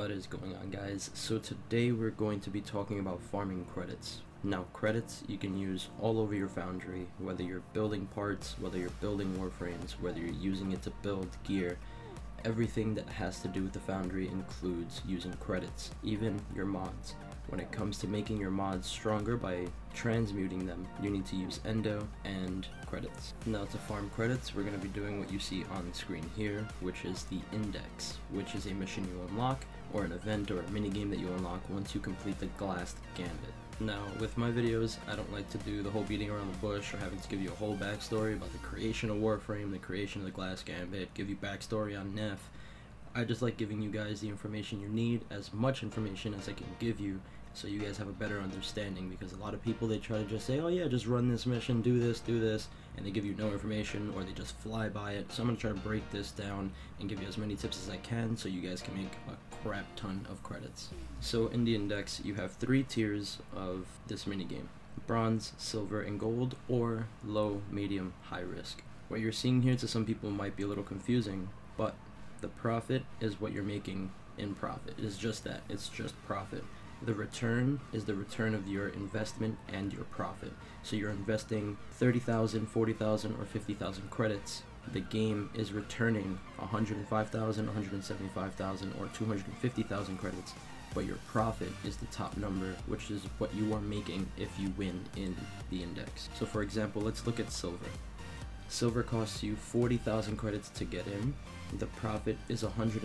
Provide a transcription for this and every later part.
What is going on, guys? So today we're going to be talking about farming credits. Now, credits you can use all over your foundry, whether you're building parts, whether you're building warframes, whether you're using it to build gear. Everything that has to do with the foundry includes using credits, even your mods. When it comes to making your mods stronger by transmuting them, you need to use endo and credits. Now, to farm credits, we're going to be doing what you see on screen here, which is the index, which is a mission you unlock, or an event or a minigame that you unlock once you complete the glassed gambit. Now, with my videos, I don't like to do the whole beating around the bush or having to give you a whole backstory about the creation of Warframe, the creation of the glass gambit, give you backstory on Neff. I just like giving you guys the information you need, as much information as I can give you, so you guys have a better understanding, because a lot of people, they try to just say, oh yeah, just run this mission, do this, and they give you no information, or they just fly by it. So I'm going to try to break this down and give you as many tips as I can so you guys can make a crap ton of credits. So in the index, you have 3 tiers of this minigame: bronze, silver, and gold, or low, medium, high risk. What you're seeing here to some people might be a little confusing, but the profit is what you're making in profit. It is just that. It's just profit. The return is the return of your investment and your profit. So you're investing 30,000, 40,000, or 50,000 credits. The game is returning 105,000, 175,000, or 250,000 credits, but your profit is the top number, which is what you are making if you win in the index. So for example, let's look at silver. Silver costs you 40,000 credits to get in. The profit is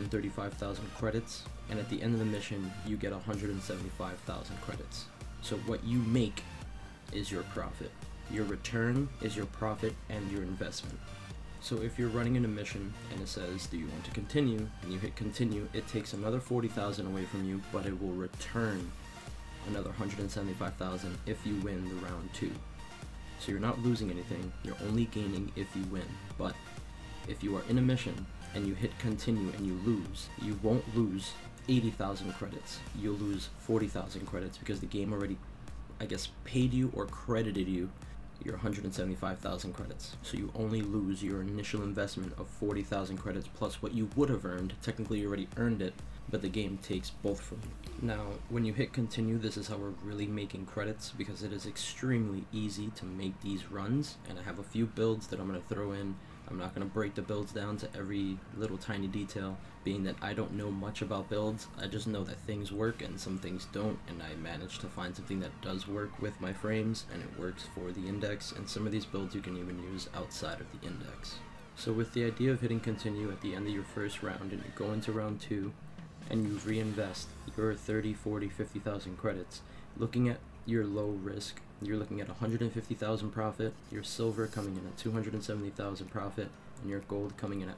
135,000 credits, and at the end of the mission, you get 175,000 credits. So what you make is your profit. Your return is your profit and your investment. So if you're running in a mission and it says, do you want to continue? And you hit continue, it takes another 40,000 away from you, but it will return another 175,000 if you win the round 2. So you're not losing anything, you're only gaining if you win. But if you are in a mission and you hit continue and you lose, you won't lose 80,000 credits. You'll lose 40,000 credits because the game already, I guess, paid you or credited you your 175,000 credits. So you only lose your initial investment of 40,000 credits plus what you would have earned. Technically you already earned it, but the game takes both from you. Now, when you hit continue, this is how we're really making credits, because it is extremely easy to make these runs, and I have a few builds that I'm going to throw in. I'm not going to break the builds down to every little tiny detail, being that I don't know much about builds. I just know that things work and some things don't, and I managed to find something that does work with my frames, and it works for the index, and some of these builds you can even use outside of the index. So with the idea of hitting continue at the end of your first round, and you go into round 2, and you reinvest your 30, 40, 50,000 credits, looking at your low risk, you're looking at 150,000 profit, your silver coming in at 270,000 profit, and your gold coming in at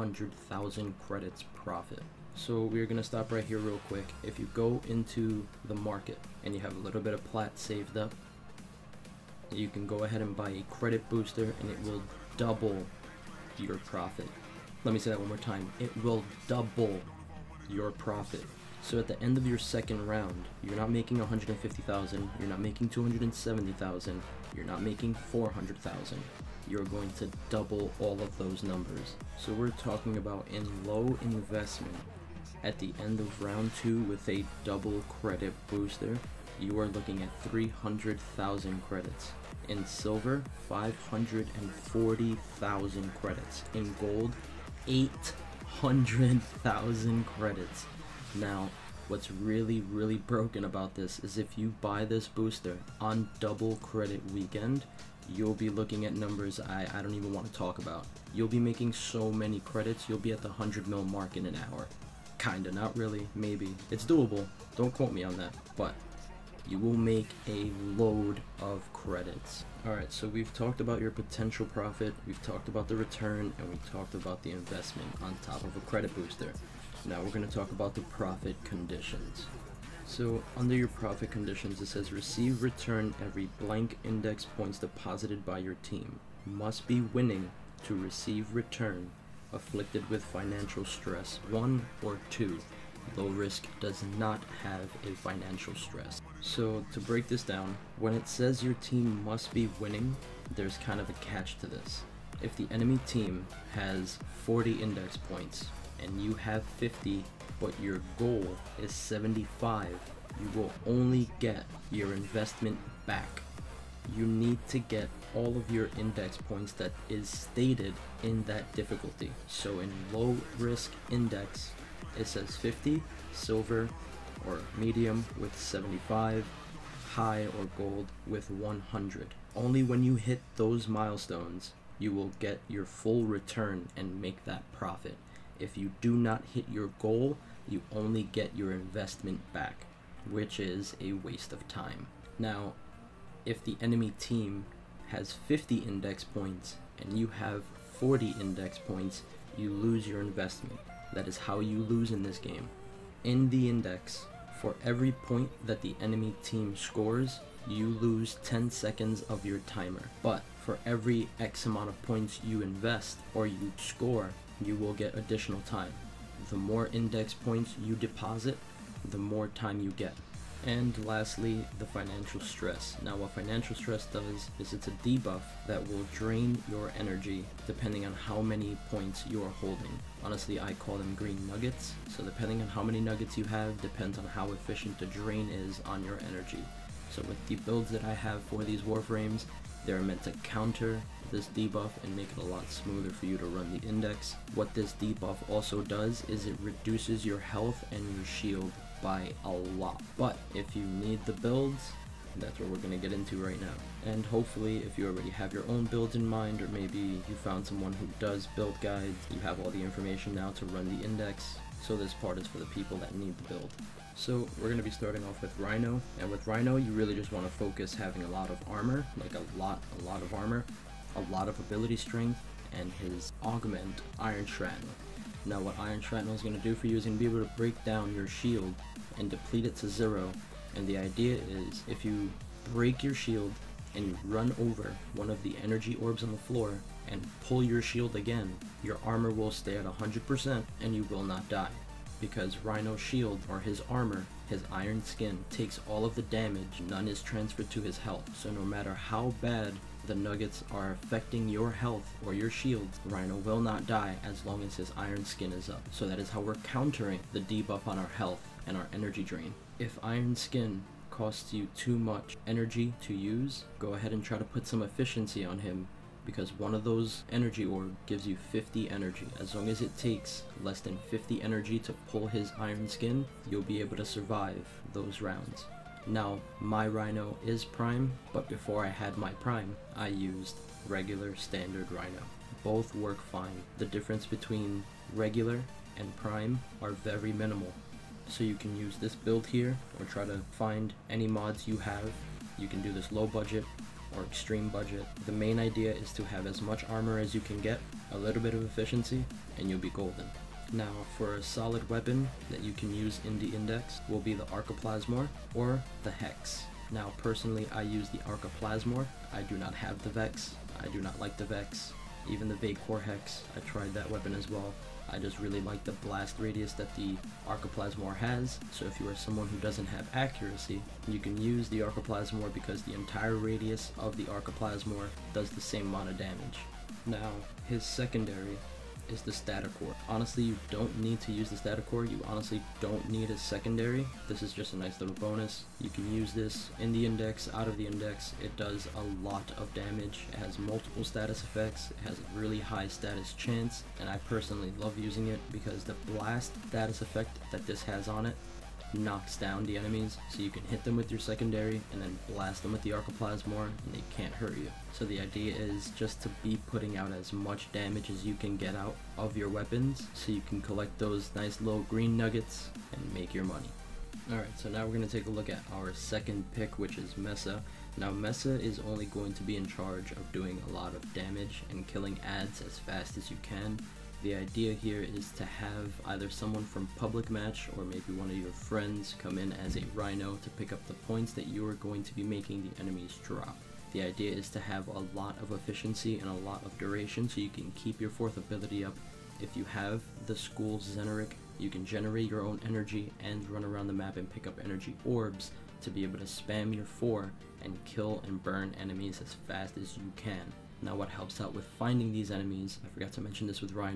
400,000 credits profit. So we're going to stop right here real quick. If you go into the market and you have a little bit of plat saved up, you can go ahead and buy a credit booster and it will double your profit. Let me say that one more time. It will double your profit. So at the end of your second round, you're not making 150,000, you're not making 270,000, you're not making 400,000. You're going to double all of those numbers. So we're talking about, in low investment, at the end of round 2 with a double credit booster, you are looking at 300,000 credits. In silver, 540,000 credits. In gold, 800,000 credits. Now, what's really broken about this is if you buy this booster on double credit weekend, you'll be looking at numbers I don't even want to talk about. You'll be making so many credits, you'll be at the 100 mil mark in an hour. Kinda, not really, maybe. It's doable, don't quote me on that, but you will make a load of credits. Alright, so we've talked about your potential profit, we've talked about the return, and we talked about the investment on top of a credit booster. Now we're going to talk about the profit conditions. So under your profit conditions, it says receive return every blank index points deposited by your team. Must be winning to receive return. Afflicted with financial stress 1 or 2. Low risk does not have a financial stress. So to break this down, when it says your team must be winning, there's kind of a catch to this. If the enemy team has 40 index points and you have 50, but your goal is 75, you will only get your investment back. You need to get all of your index points that is stated in that difficulty. So in low risk index, it says 50, silver or medium with 75, high or gold with 100. Only when you hit those milestones, you will get your full return and make that profit. If you do not hit your goal, you only get your investment back, which is a waste of time. Now, if the enemy team has 50 index points and you have 40 index points, you lose your investment. That is how you lose in this game. In the index, for every point that the enemy team scores, you lose 10 seconds of your timer. But for every X amount of points you invest or you score, you will get additional time. The more index points you deposit, the more time you get. And lastly, the financial stress. Now what financial stress does is it's a debuff that will drain your energy depending on how many points you are holding. Honestly, I call them green nuggets. So depending on how many nuggets you have depends on how efficient the drain is on your energy. So with the builds that I have for these Warframes, they're meant to counter this debuff and make it a lot smoother for you to run the index. What this debuff also does is it reduces your health and your shield by a lot. But if you need the builds, that's what we're going to get into right now. And hopefully if you already have your own builds in mind, or maybe you found someone who does build guides, you have all the information now to run the index. So this part is for the people that need the build. So we're going to be starting off with Rhino, and with Rhino you really just want to focus having a lot of armor, like a lot of armor, a lot of ability strength, and his augment Iron Shrapnel. Now what Iron Shrapnel is going to do for you is going to be able to break down your shield and deplete it to 0, and the idea is if you break your shield and you run over one of the energy orbs on the floor and pull your shield again, your armor will stay at 100% and you will not die. Because Rhino's shield, or his armor, his iron skin, takes all of the damage, none is transferred to his health. So no matter how bad the nuggets are affecting your health or your shield, Rhino will not die as long as his iron skin is up. So that is how we're countering the debuff on our health and our energy drain. If iron skin costs you too much energy to use, go ahead and try to put some efficiency on him, because one of those energy orb gives you 50 energy. As long as it takes less than 50 energy to pull his iron skin, you'll be able to survive those rounds. Now, my Rhino is Prime, but before I had my Prime, I used regular standard Rhino. Both work fine. The difference between regular and Prime are very minimal. So you can use this build here, or try to find any mods you have. You can do this low budget or extreme budget. The main idea is to have as much armor as you can get, a little bit of efficiency, and you'll be golden. Now for a solid weapon that you can use in the index will be the Archoplasmor or the Hex. Now personally I use the Archoplasmor. I do not have the Vex. I do not like the Vex. Even the Vapor Hex, I tried that weapon as well. I just really like the blast radius that the Archoplasmor has, so if you are someone who doesn't have accuracy, you can use the Archoplasmor because the entire radius of the Archoplasmor does the same amount of damage. Now, his secondary is the Staticore. Honestly, you don't need to use the Staticore. You honestly don't need a secondary. This is just a nice little bonus. You can use this in the index, out of the index. It does a lot of damage. It has multiple status effects. It has a really high status chance, and I personally love using it because the blast status effect that this has on it knocks down the enemies, so you can hit them with your secondary and then blast them with the Archoplasmor and they can't hurt you. So the idea is just to be putting out as much damage as you can get out of your weapons so you can collect those nice little green nuggets and make your money. Alright, so now we're going to take a look at our second pick, which is Mesa. Now Mesa is only going to be in charge of doing a lot of damage and killing ads as fast as you can. The idea here is to have either someone from public match or maybe one of your friends come in as a Rhino to pick up the points that you are going to be making the enemies drop. The idea is to have a lot of efficiency and a lot of duration so you can keep your fourth ability up. If you have the School Zeneric, you can generate your own energy and run around the map and pick up energy orbs to be able to spam your 4 and kill and burn enemies as fast as you can. Now what helps out with finding these enemies, I forgot to mention this with Rhino,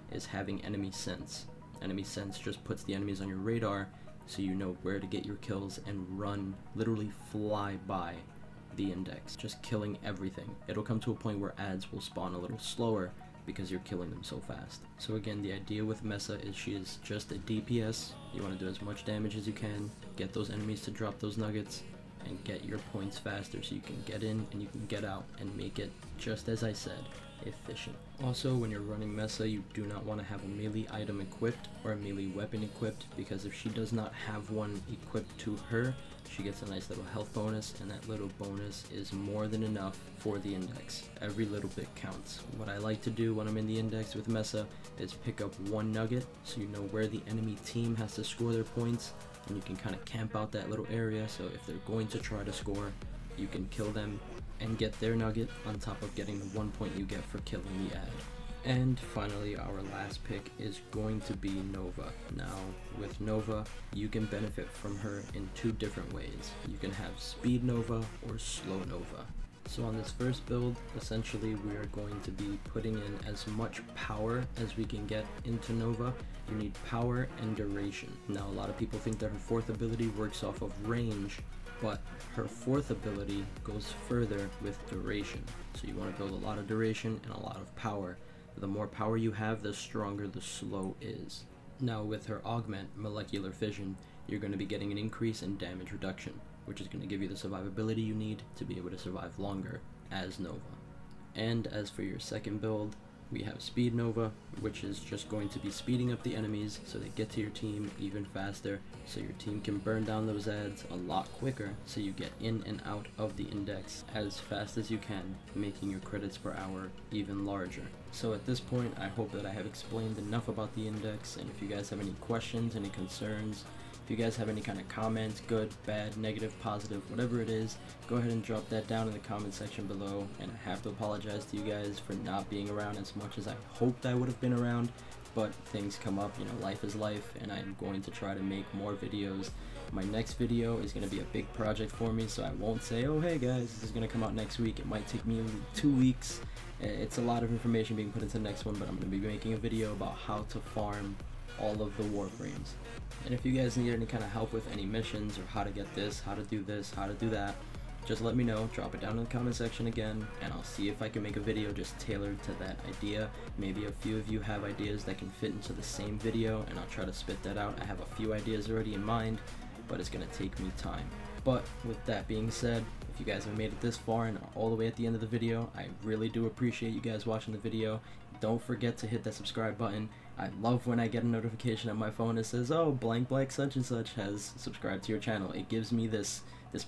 is having enemy sense. Enemy sense just puts the enemies on your radar so you know where to get your kills and run, literally fly by the index, just killing everything. It'll come to a point where ads will spawn a little slower because you're killing them so fast. So again, the idea with Mesa is she is just a DPS. You want to do as much damage as you can, get those enemies to drop those nuggets, and get your points faster so you can get in and you can get out and make it, just as I said, efficient. Also, when you're running Mesa, you do not want to have a melee item equipped or a melee weapon equipped, because if she does not have one equipped to her, she gets a nice little health bonus, and that little bonus is more than enough for the index. Every little bit counts. What I like to do when I'm in the index with Mesa is pick up one nugget so you know where the enemy team has to score their points, and you can kind of camp out that little area, so if they're going to try to score, you can kill them and get their nugget on top of getting the 1 point you get for killing the ad. And finally, our last pick is going to be Nova. Now, with Nova, you can benefit from her in two different ways. You can have Speed Nova or Slow Nova. So on this first build, essentially we are going to be putting in as much power as we can get into Nova. You need power and duration. Now, a lot of people think that her fourth ability works off of range, but her fourth ability goes further with duration. So you want to build a lot of duration and a lot of power. The more power you have, the stronger the slow is. Now with her augment, Molecular Fission, you're going to be getting an increase in damage reduction, which is going to give you the survivability you need to be able to survive longer as Nova. And as for your second build, we have Speed Nova, which is just going to be speeding up the enemies so they get to your team even faster, so your team can burn down those ads a lot quicker, so you get in and out of the index as fast as you can, making your credits per hour even larger. So at this point, I hope that I have explained enough about the index, and if you guys have any questions, any concerns, if you guys have any kind of comments, good, bad, negative, positive, whatever it is, go ahead and drop that down in the comment section below. And I have to apologize to you guys for not being around as much as I hoped I would have been around, but things come up, you know, life is life, and I'm going to try to make more videos. My next video is going to be a big project for me, so I won't say, oh hey guys, this is going to come out next week. It might take me 2 weeks. It's a lot of information being put into the next one, but I'm going to be making a video about how to farm all of the Warframes. And if you guys need any kind of help with any missions, or how to get this, how to do that, just let me know. Drop it down in the comment section again, and I'll see if I can make a video just tailored to that idea. Maybe a few of you have ideas that can fit into the same video, and I'll try to spit that out. I have a few ideas already in mind, but it's going to take me time. But with that being said, if you guys have made it this far and are all the way at the end of the video, I really do appreciate you guys watching the video. Don't forget to hit that subscribe button. I love when I get a notification on my phone that says, oh, blank such and such has subscribed to your channel. It gives me this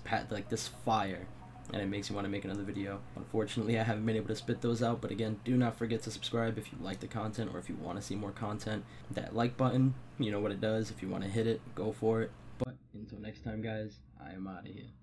fire, and it makes me want to make another video. Unfortunately, I haven't been able to spit those out, but again, do not forget to subscribe if you like the content or if you want to see more content. That like button, you know what it does. If you want to hit it, go for it. But until next time, guys, I am out of here.